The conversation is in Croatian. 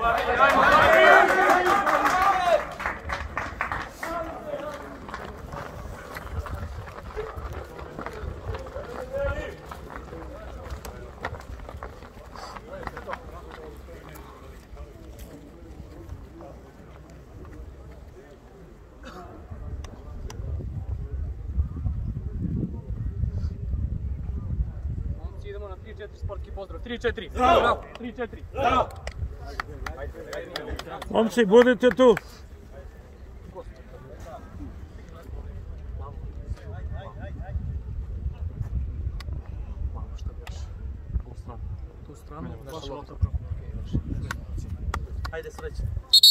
Idemo na 3-4 sportski pozdrav. 3-4. Bravo. 3-4. Bravo. Momci, budite tu. Tu stranu. Ajde, sreće.